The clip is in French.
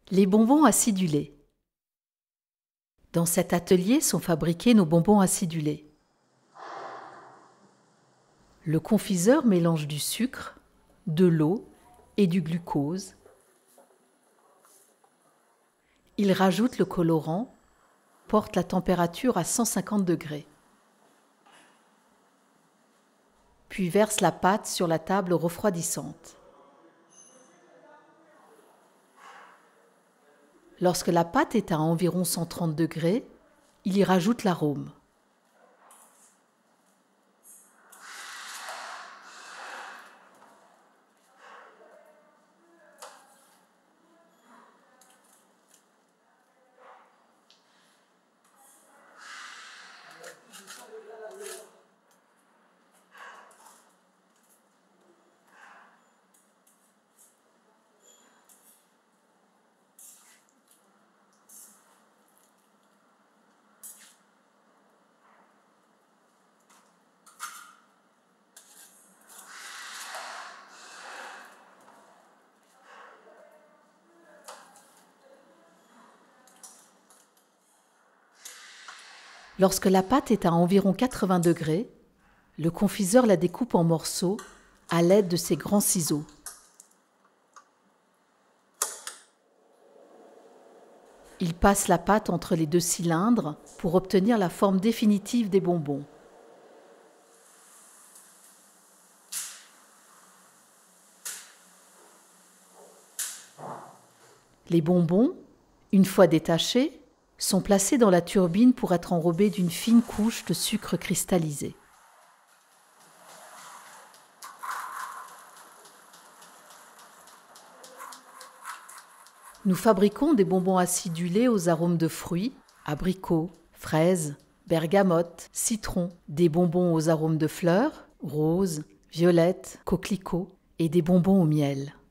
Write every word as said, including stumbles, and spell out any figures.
Les bonbons acidulés. Dans cet atelier sont fabriqués nos bonbons acidulés. Le confiseur mélange du sucre, de l'eau et du glucose. Il rajoute le colorant, porte la température à cent cinquante degrés. Puis verse la pâte sur la table refroidissante. Lorsque la pâte est à environ cent trente degrés, il y rajoute l'arôme. Lorsque la pâte est à environ quatre-vingts degrés, le confiseur la découpe en morceaux à l'aide de ses grands ciseaux. Il passe la pâte entre les deux cylindres pour obtenir la forme définitive des bonbons. Les bonbons, une fois détachés, sont placés dans la turbine pour être enrobés d'une fine couche de sucre cristallisé. Nous fabriquons des bonbons acidulés aux arômes de fruits, abricots, fraises, bergamote, citron, des bonbons aux arômes de fleurs, roses, violettes, coquelicots et des bonbons au miel.